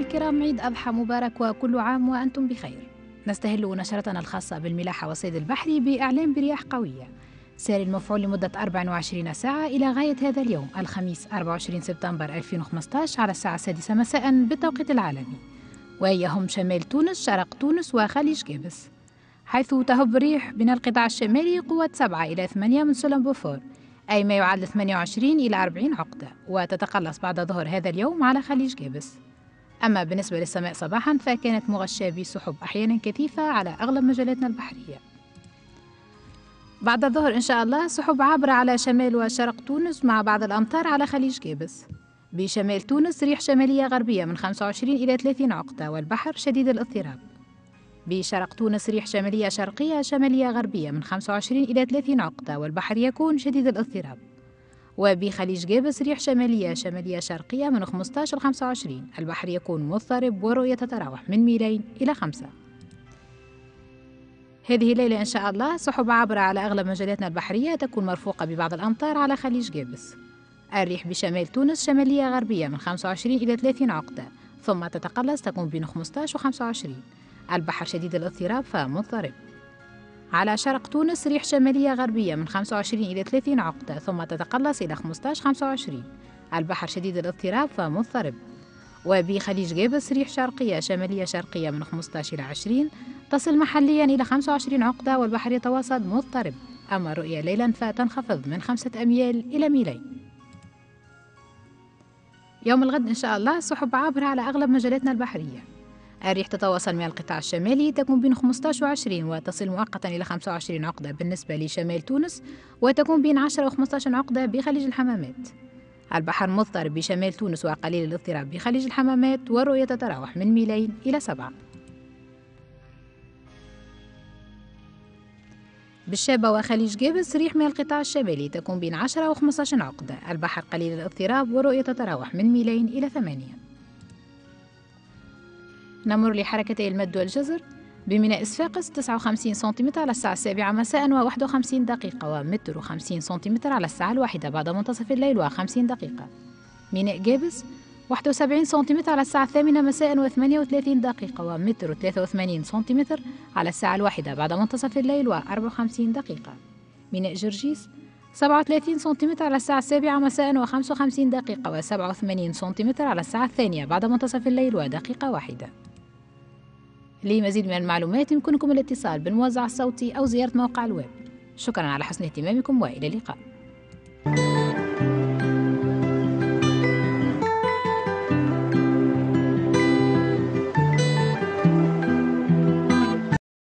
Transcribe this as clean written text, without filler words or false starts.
الكرام، عيد أضحى مبارك وكل عام وأنتم بخير. نستهل نشرتنا الخاصة بالملاحة والصيد البحري بإعلام برياح قوية ساري المفعول لمدة 24 ساعة إلى غاية هذا اليوم الخميس 24 سبتمبر 2015 على الساعة 6 مساء بالتوقيت العالمي، وهي هم شمال تونس، شرق تونس وخليج جابس، حيث تهب الريح من القطاع الشمالي قوة 7 إلى 8 من سلم بوفور، أي ما يعادل 28 إلى 40 عقدة، وتتقلص بعد ظهر هذا اليوم على خليج جابس. أما بالنسبة للسماء صباحا فكانت مغشاة بسحب أحيانا كثيفة على أغلب مجالاتنا البحرية. بعد الظهر إن شاء الله سحب عابرة على شمال وشرق تونس مع بعض الأمطار على خليج جابس. بشمال تونس ريح شمالية غربية من 25 إلى 30 عقدة والبحر شديد الاضطراب. بشرق تونس ريح شمالية شرقية شمالية غربية من 25 إلى 30 عقدة والبحر يكون شديد الاضطراب. وبخليج جابس ريح شمالية شمالية شرقية من 15 ل 25، البحر يكون مضطرب ورؤية تتراوح من ميلين إلى 5. هذه الليلة إن شاء الله سحب عابرة على أغلب مجالاتنا البحرية تكون مرفوقة ببعض الأمطار على خليج جابس. الريح بشمال تونس شمالية غربية من 25 إلى 30 عقدة، ثم تتقلص تكون بين 15 و 25، البحر شديد الاضطراب فمضطرب. على شرق تونس ريح شمالية غربية من 25 إلى 30 عقدة، ثم تتقلص إلى 15-25، البحر شديد الاضطراب فمضطرب. وبخليج جابس ريح شرقية شمالية شرقية من 15 إلى 20، تصل محليا إلى 25 عقدة والبحر يتوسط مضطرب. أما الرؤية ليلا فتنخفض من 5 أميال إلى ميلين. يوم الغد إن شاء الله سحب عابرة على أغلب مجالاتنا البحرية. الريح تتواصل من القطاع الشمالي تكون بين 15 و 20 وتصل مؤقتا إلى 25 عقدة بالنسبة لشمال تونس، وتكون بين 10 و 15 عقدة بخليج الحمامات. البحر مضطرب بشمال تونس وقليل الاضطراب بخليج الحمامات، والرؤية تتراوح من ميلين إلى 7. بالشابة وخليج جابس ريح من القطاع الشمالي تكون بين 10 و 15 عقدة، البحر قليل الاضطراب والرؤية تتراوح من ميلين إلى 8. نمر لحركتي المد والجزر. بميناء صفاقس 59 سنتيمتر على الساعة 7 مساء و51 دقيقة، ومتر و50 سنتيمتر على الساعة 1 بعد منتصف الليل و50 دقيقة. ميناء جابس 71 سنتيمتر على الساعة 8 مساء و38 دقيقة، ومتر و83 سنتيمتر على الساعة 1 بعد منتصف الليل و54 دقيقة. ميناء جرجيس 37 سنتيمتر على الساعة 7 مساء و55 دقيقة، و87 سنتيمتر على الساعة 2 بعد منتصف الليل ودقيقة واحدة. لمزيد من المعلومات يمكنكم الاتصال بالموزع الصوتي أو زيارة موقع الويب. شكرا على حسن اهتمامكم وإلى اللقاء.